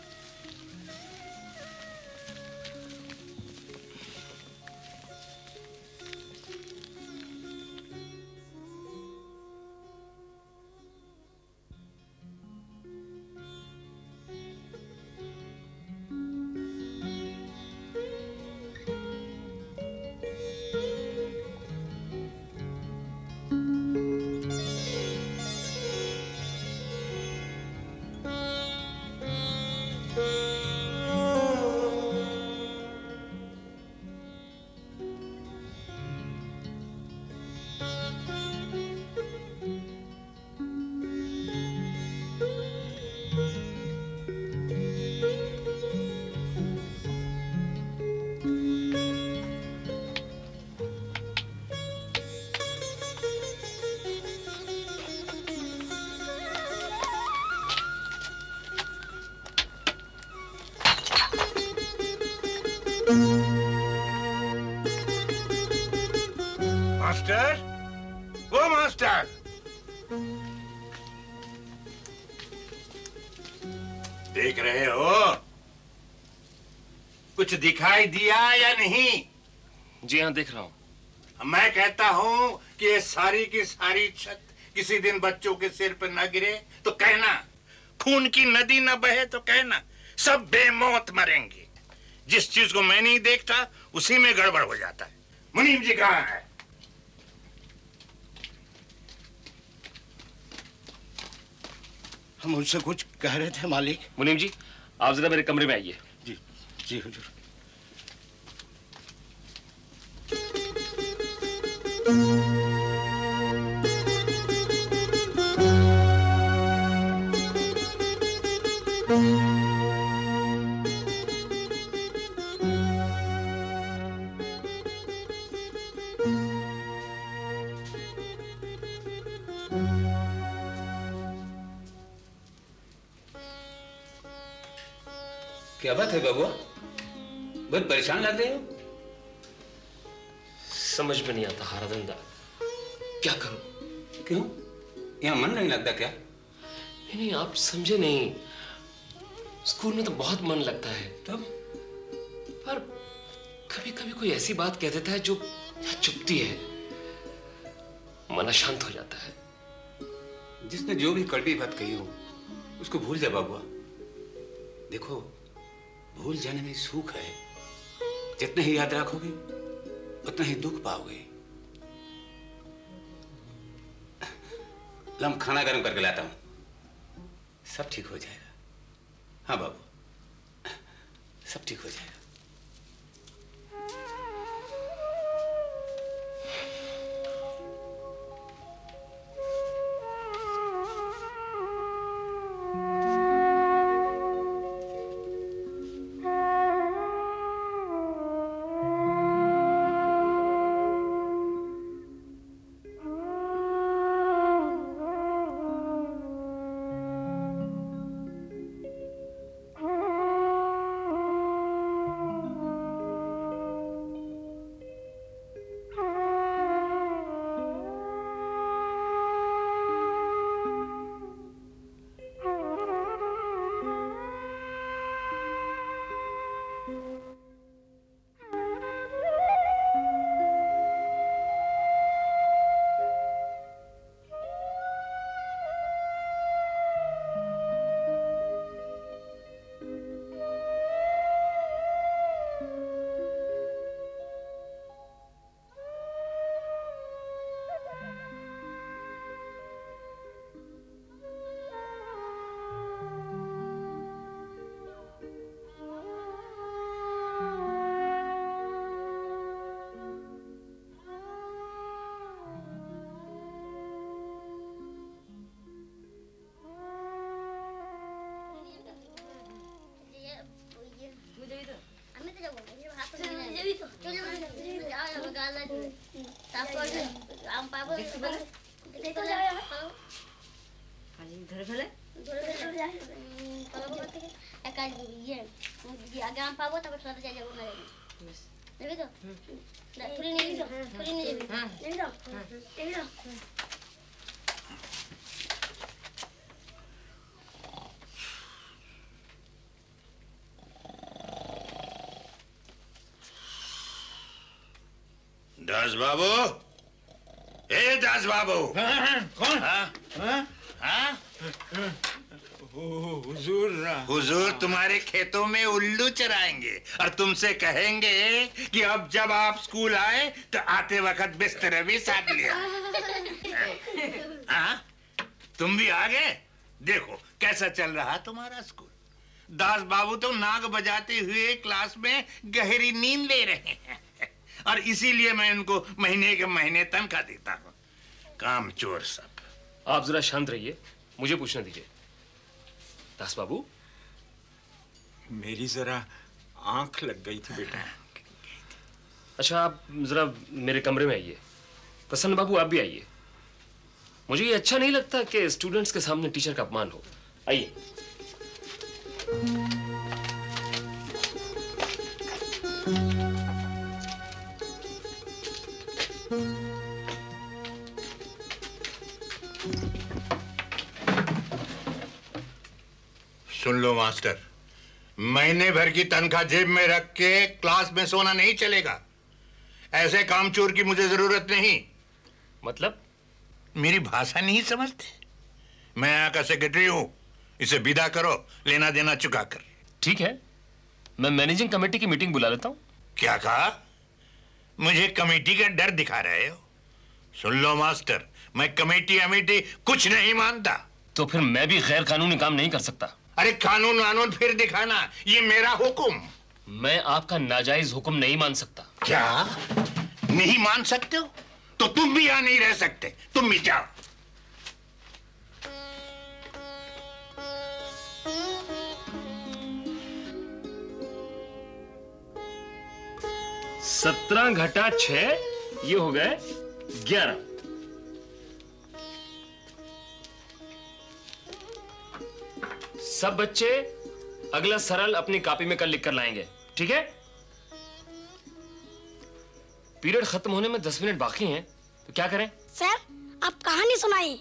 [SPEAKER 6] मास्टर, वो मास्टर, देख रहे हो? कुछ दिखाई दिया या नहीं?
[SPEAKER 1] जी हाँ, देख रहा हूं।
[SPEAKER 6] मैं कहता हूं कि ये सारी की सारी छत किसी दिन बच्चों के सिर पर न गिरे तो कहना, खून की नदी न बहे तो कहना, सब बेमौत मरेंगे। जिस चीज को मैं नहीं देखता उसी में गड़बड़ हो जाता है। मुनीम जी कहाँ है?
[SPEAKER 10] हम उनसे कुछ कह रहे थे मालिक।
[SPEAKER 1] मुनीम जी, आप जरा मेरे कमरे में आइए।
[SPEAKER 10] जी जी हुजूर।
[SPEAKER 2] क्या बात है बबुआ, बहुत परेशान लग रहे हो?
[SPEAKER 1] समझ में नहीं आता हाराधंदा, क्या करूं?
[SPEAKER 2] क्यों, यहाँ मन नहीं लगता क्या?
[SPEAKER 1] नहीं नहीं, आप समझे नहीं। स्कूल में तो बहुत मन लगता है,
[SPEAKER 2] तब
[SPEAKER 1] पर कभी कभी कोई ऐसी बात कह देता है जो चुभती है, मन अशांत हो जाता है।
[SPEAKER 2] जिसने जो भी कड़वी बात कही हो उसको भूल जा बबुआ। देखो, भूल जाने में सुख है। जितने ही याद रखोगे उतना ही दुख पाओगे। लम खाना गर्म करके लाता हूं, सब ठीक हो जाएगा। हाँ बाबू, सब ठीक हो जाएगा।
[SPEAKER 6] दास बाबू, ए दास बाबू।
[SPEAKER 10] कौन?
[SPEAKER 6] हाँ?
[SPEAKER 10] हाँ?
[SPEAKER 6] हाँ?
[SPEAKER 10] हुजूर,
[SPEAKER 6] हुजूर तुम्हारे खेतों में उल्लू चराएंगे और तुमसे कहेंगे कि अब जब आप स्कूल आए तो आते वक्त बिस्तर भी साथ लिया। हाँ? तुम भी आ गए? देखो कैसा चल रहा तुम्हारा स्कूल। दास बाबू तो नाग बजाते हुए क्लास में गहरी नींद ले रहे हैं और इसीलिए मैं उनको महीने के महीने तनख्वाह देता हूँ। काम चोर सब।
[SPEAKER 1] आप जरा शांत रहिए, मुझे पूछने दीजिए। दास बाबू,
[SPEAKER 10] मेरी जरा आंख लग गई थी बेटा।
[SPEAKER 1] अच्छा, आप जरा मेरे कमरे में आइए। प्रसन्न बाबू, आप भी आइए। मुझे ये अच्छा नहीं लगता कि स्टूडेंट्स के सामने टीचर का अपमान हो। आइए।
[SPEAKER 6] सुन लो मास्टर, महीने भर की तनख्वाह जेब में रख के क्लास में सोना नहीं चलेगा। ऐसे कामचोर की मुझे जरूरत नहीं।
[SPEAKER 1] मतलब?
[SPEAKER 6] मेरी भाषा नहीं समझते? मैं यहाँ का सेक्रेटरी हूँ, इसे विदा करो, लेना देना चुका कर।
[SPEAKER 1] ठीक है, मैं मैनेजिंग कमेटी की मीटिंग बुला लेता हूँ।
[SPEAKER 6] क्या कहा? मुझे कमेटी का डर दिखा रहे हो? सुन लो मास्टर, मैं कमेटी अमेटी कुछ नहीं मानता।
[SPEAKER 1] तो फिर मैं भी गैर कानूनी काम नहीं कर सकता।
[SPEAKER 6] अरे कानून वानून फिर दिखाना, ये मेरा हुक्म।
[SPEAKER 1] मैं आपका नाजायज हुक्म नहीं मान सकता।
[SPEAKER 6] क्या नहीं मान सकते हो? तो तुम भी यहां नहीं रह सकते, तुम भी जाओ।
[SPEAKER 1] सत्रह घटा छह, ये हो गए ग्यारह। सब बच्चे अगला सरल अपनी कॉपी में कल लिख कर लाएंगे, ठीक है? पीरियड खत्म होने में दस मिनट बाकी हैं, तो क्या करें?
[SPEAKER 7] सर, आप कहानी सुनाइए।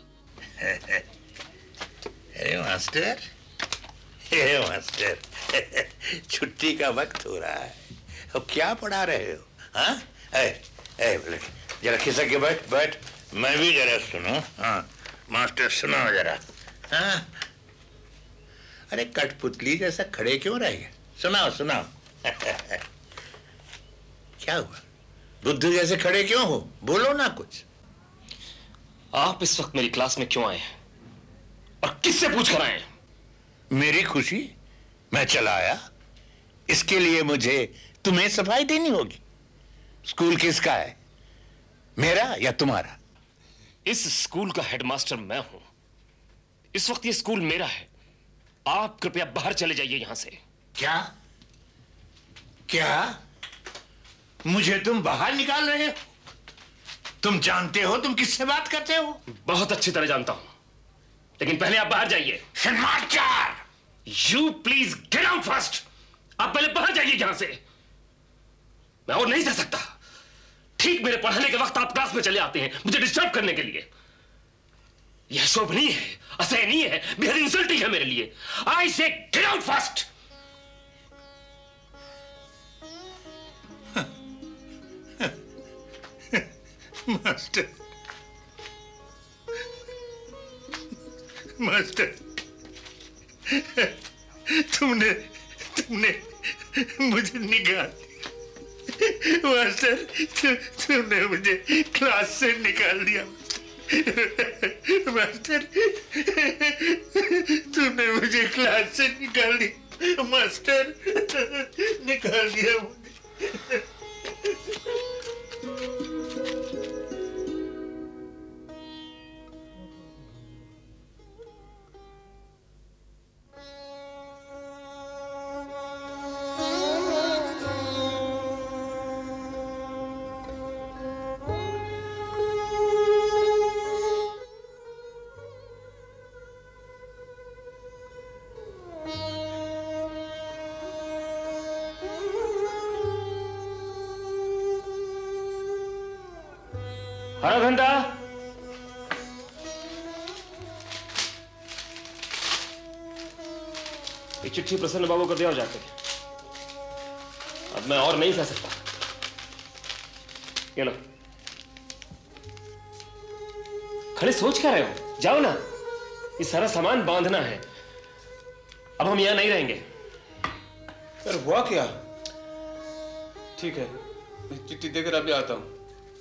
[SPEAKER 6] अरे मास्टर, हे मास्टर, छुट्टी का वक्त हो रहा है, अब क्या पढ़ा रहे हो? हाँ, ए, ए, जरा खिसक के बैठ बैठ, मैं भी जरा सुनो। हाँ मास्टर सुनो जरा। हाँ, अरे कठपुतली जैसा खड़े क्यों रह गए? सुनाओ सुनाओ। क्या हुआ? बुद्धू जैसे खड़े क्यों हो? बोलो ना कुछ।
[SPEAKER 1] आप इस वक्त मेरी क्लास में क्यों आए हैं और किससे पूछ कर आए हैं?
[SPEAKER 6] मेरी खुशी, मैं चला आया। इसके लिए मुझे तुम्हें सफाई देनी होगी। स्कूल किसका है, मेरा या तुम्हारा?
[SPEAKER 1] इस स्कूल का हेडमास्टर मैं हूं। इस वक्त ये स्कूल मेरा है। आप कृपया बाहर चले जाइए यहां से।
[SPEAKER 6] क्या क्या मुझे तुम बाहर निकाल रहे हो? तुम जानते हो तुम किससे बात करते हो?
[SPEAKER 1] बहुत अच्छी तरह जानता हूं, लेकिन पहले आप बाहर जाइए।
[SPEAKER 6] समाचार,
[SPEAKER 1] you please get out first. आप पहले बाहर जाइए यहां से। मैं और नहीं सह सकता। ठीक मेरे पढ़ाने के वक्त आप क्लास में चले आते हैं मुझे डिस्टर्ब करने के लिए। यह शोभनीय है, असहनीय है, बेहद इंसल्टिंग है मेरे लिए। I say get out first.
[SPEAKER 6] मास्टर, मास्टर, तुमने तुमने मुझे निकाल, मास्टर, तु, तुमने मुझे क्लास से निकाल दिया। मास्टर, तुमने मुझे क्लास से निकाल दिया। मास्टर, निकाल दिया मुझे।
[SPEAKER 1] हरा घंटा। ये चिट्ठी प्रसन्न बाबू को दे और जाके। अब मैं और नहीं सह सकता। ये लो। खड़े सोच क्या रहे हो? जाओ ना, ये सारा सामान बांधना है। अब हम यहां नहीं रहेंगे।
[SPEAKER 11] यार हुआ क्या? ठीक है, चिट्ठी देकर अभी आता हूं।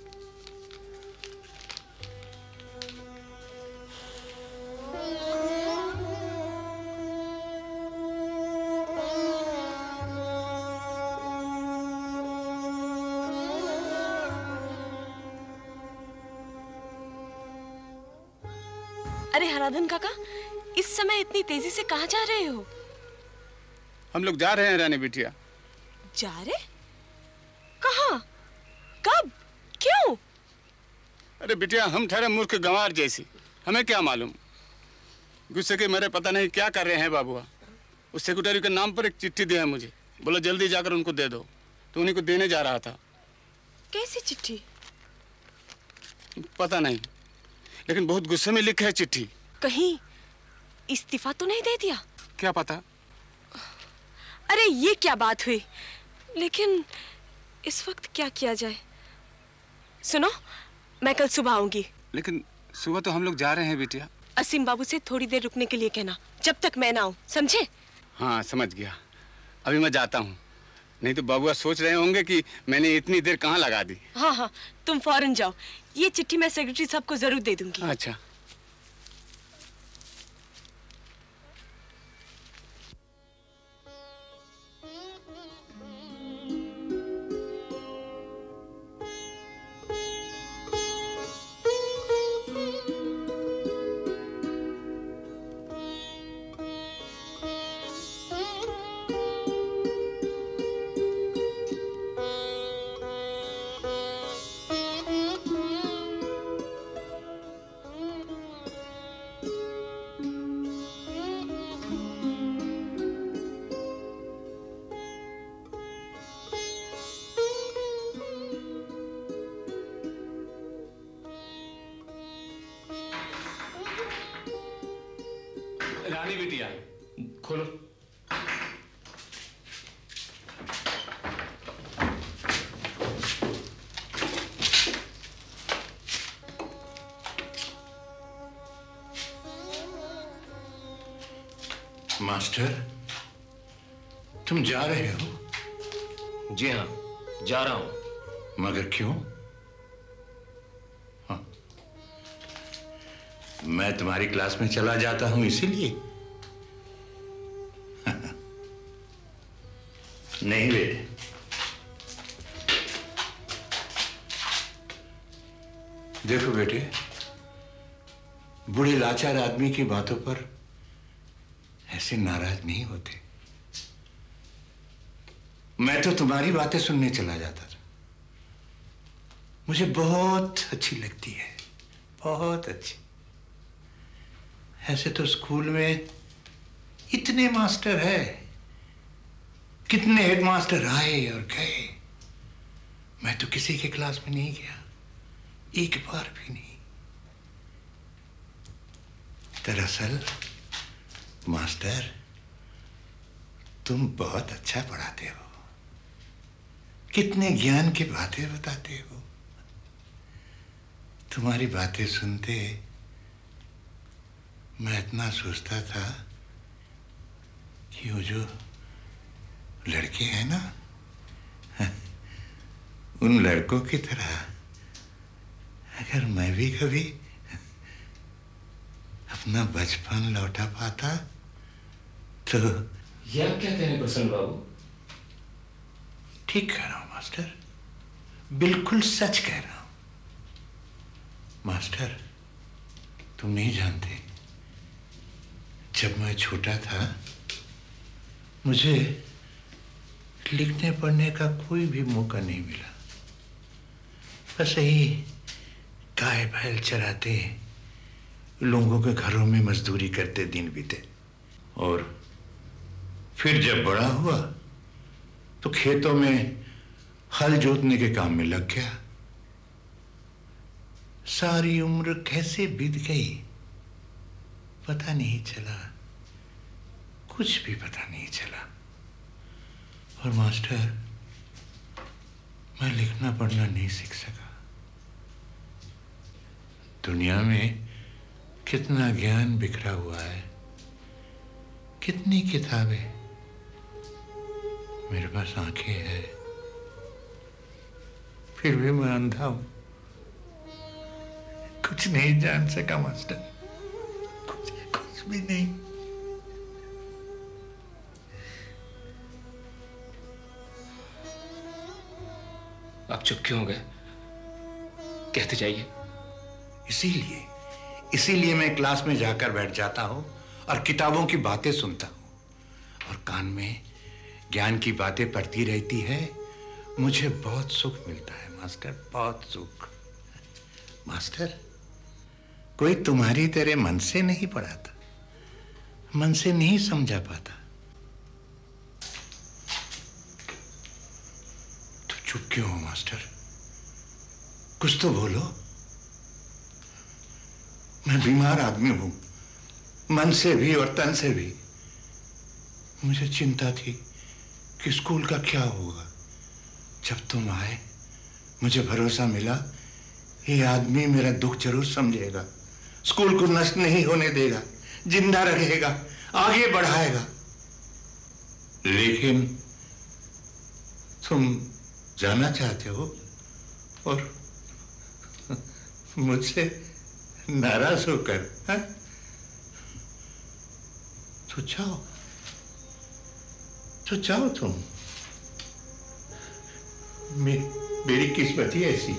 [SPEAKER 9] अरे हराधन काका, इस समय इतनी तेजी से कहाँ जा रहे हो?
[SPEAKER 2] हम लोग जा रहे हैं रानी बिटिया।
[SPEAKER 9] जा रहे? कहाँ? कब? क्यों?
[SPEAKER 2] अरे बिटिया, हम ठहरे मूर्ख गंवार जैसी, हमें क्या मालूम। गुस्से के मेरे पता नहीं क्या कर रहे हैं बाबूआ। उस सेक्रेटरी के नाम पर एक चिट्ठी दी है मुझे, बोला जल्दी जाकर उनको दे दो, तो उन्हीं को देने जा रहा था।
[SPEAKER 9] कैसी चिट्ठी?
[SPEAKER 2] पता नहीं, लेकिन बहुत गुस्से में लिखा है चिट्ठी।
[SPEAKER 9] कहीं इस्तीफा तो नहीं दे दिया?
[SPEAKER 2] क्या पता।
[SPEAKER 9] अरे ये क्या बात हुई? लेकिन इस वक्त क्या किया जाए? सुनो, मैं कल सुबह आऊंगी।
[SPEAKER 2] लेकिन सुबह तो हम लोग जा रहे हैं बिटिया।
[SPEAKER 9] असीम बाबू से थोड़ी देर रुकने के लिए कहना, जब तक मैं ना आऊं, समझे?
[SPEAKER 2] हाँ समझ गया। अभी मैं जाता हूँ, नहीं तो बाबूआ सोच रहे होंगे कि मैंने इतनी देर कहाँ लगा दी।
[SPEAKER 9] हाँ हाँ तुम फौरन जाओ, ये चिट्ठी मैं सेक्रेटरी साहब को जरूर दे दूंगी।
[SPEAKER 2] अच्छा।
[SPEAKER 1] रानी बिटिया खोलो।
[SPEAKER 6] मास्टर, तुम जा रहे हो?
[SPEAKER 1] जी हाँ, जा रहा हूं।
[SPEAKER 6] मगर क्यों? हाँ। मैं तुम्हारी क्लास में चला जाता हूं इसीलिए? नहीं बेटे, देखो बेटे, बूढ़े लाचार आदमी की बातों पर ऐसे नाराज नहीं होते। मैं तो तुम्हारी बातें सुनने चला जाता था, मुझे बहुत अच्छी लगती है, बहुत अच्छी। ऐसे तो स्कूल में इतने मास्टर है, कितने हेडमास्टर आए और गए, मैं तो किसी के क्लास में नहीं गया, एक बार भी नहीं। दरअसल मास्टर, तुम बहुत अच्छा पढ़ाते हो, कितने ज्ञान की बातें बताते हो। तुम्हारी बातें सुनते मैं इतना सोचता था कि वो जो लड़के हैं ना, उन लड़कों की तरह अगर मैं भी कभी अपना बचपन लौटा पाता तो।
[SPEAKER 1] ये आप क्या कह रहे हैं प्रसन्न बाबू?
[SPEAKER 6] ठीक कह रहा हूं मास्टर, बिल्कुल सच कह रहा हूं। मास्टर, तुम नहीं जानते, जब मैं छोटा था मुझे लिखने पढ़ने का कोई भी मौका नहीं मिला। बस यही गाय बैल चराते, लोगों के घरों में मजदूरी करते दिन बीते। और फिर जब बड़ा हुआ तो खेतों में हल जोतने के काम में लग गया। सारी उम्र कैसे बीत गई पता नहीं चला, कुछ भी पता नहीं चला। और मास्टर, मैं लिखना पढ़ना नहीं सीख सका। दुनिया में कितना ज्ञान बिखरा हुआ है, कितनी किताबें, मेरे पास आंखें हैं, फिर भी मैं अंधा हूं, कुछ नहीं जान सका मास्टर, कुछ कुछ भी नहीं।
[SPEAKER 1] आप चुप क्यों हो गए? कहते जाइए।
[SPEAKER 6] इसीलिए इसीलिए मैं क्लास में जाकर बैठ जाता हूं और किताबों की बातें सुनता हूं और कान में ज्ञान की बातें पढ़ती रहती है। मुझे बहुत सुख मिलता है मास्टर, बहुत सुख। मास्टर, कोई तुम्हारी तरह मन से नहीं पढ़ाता, मन से नहीं समझा पाता। तो चुप क्यों हो मास्टर? कुछ तो बोलो। मैं बीमार आदमी हूं, मन से भी और तन से भी। मुझे चिंता थी कि स्कूल का क्या होगा। जब तुम आए मुझे भरोसा मिला, ये आदमी मेरा दुख जरूर समझेगा, स्कूल को नष्ट नहीं होने देगा, जिंदा रहेगा, आगे बढ़ाएगा। लेकिन तुम जाना चाहते हो और मुझसे नाराज होकर, है? तो जाओ, तो जाओ तुम। मे, मेरी किस्मत ही ऐसी।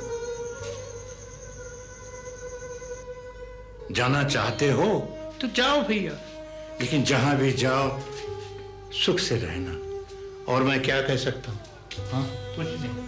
[SPEAKER 6] जाना चाहते हो तो जाओ भैया, लेकिन जहां भी जाओ सुख से रहना। और मैं क्या कह सकता हूं? हाँ, कुछ नहीं।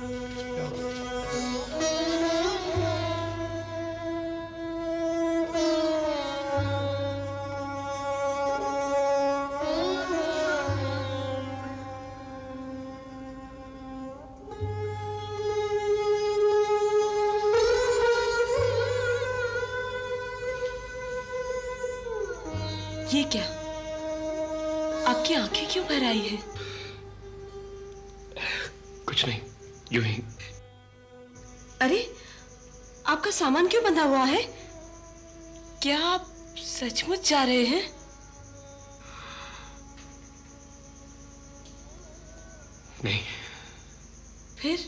[SPEAKER 9] ये क्या? आपकी आंखें क्यों भर आई है?
[SPEAKER 1] कुछ नहीं, यूं ही।
[SPEAKER 9] अरे, आपका सामान क्यों बंधा हुआ है? क्या आप सचमुच जा रहे हैं?
[SPEAKER 1] नहीं।
[SPEAKER 9] फिर?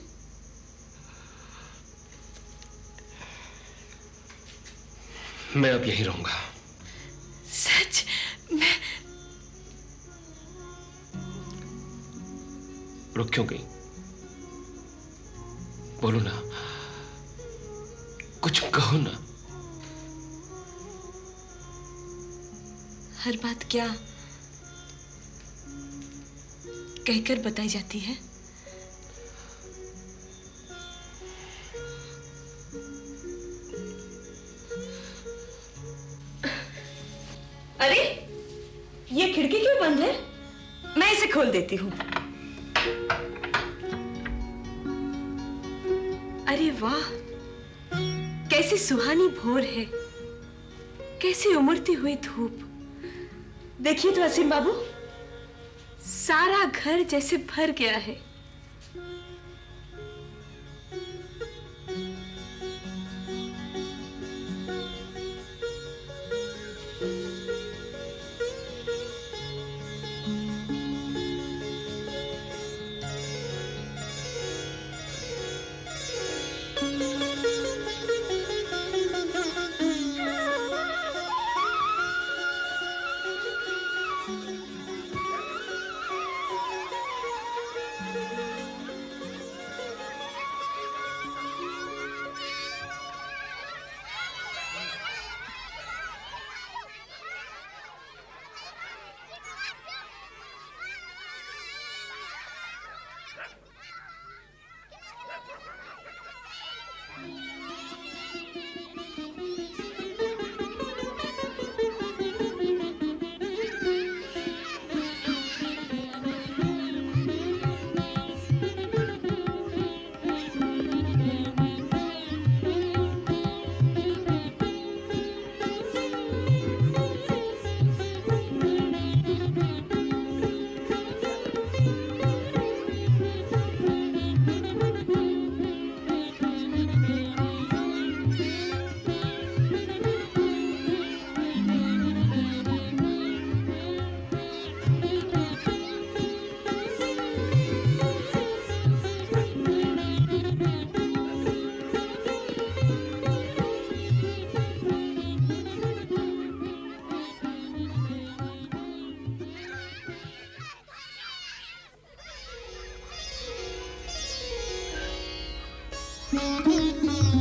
[SPEAKER 1] मैं अब यहीं रहूंगा।
[SPEAKER 9] सच? मैं
[SPEAKER 1] रुक क्यों गई? बोलो ना, कुछ कहो ना।
[SPEAKER 9] हर बात क्या कहकर बताई जाती है? अरे, ये खिड़की क्यों बंद है? मैं इसे खोल देती हूँ। अरे वाह, कैसी सुहानी भोर है, कैसी उमड़ती हुई धूप। देखिए तो असीम बाबू, सारा घर जैसे भर गया है।
[SPEAKER 12] Thank you.